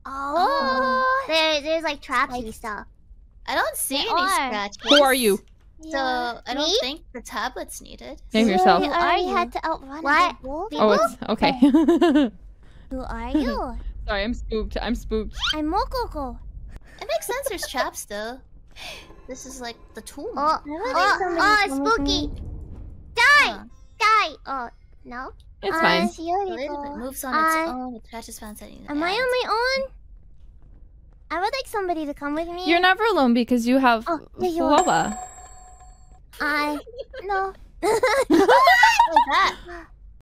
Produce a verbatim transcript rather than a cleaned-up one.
Oh. There, there's like traps and stuff. I don't see any are. scratches. Who are you? So I don't Me? think the tablet's needed. Name So yourself. You are already you? had to outrun What? a wolf? Oh, it's okay. Who are you? Sorry, I'm spooked. I'm spooked. I'm Mococo. It makes sense there's traps though. This is like the tomb. Oh, would oh, like somebody oh, to come with spooky. me. Die, Huh. die. Oh, no. It's Uh, fine. it's The lid, if it beautiful. moves on Uh, its own, the trash is found setting. Am I on my own? I would like somebody to come with me. You're never alone because you have Oh, there you are. Fuwa. I no. What was that?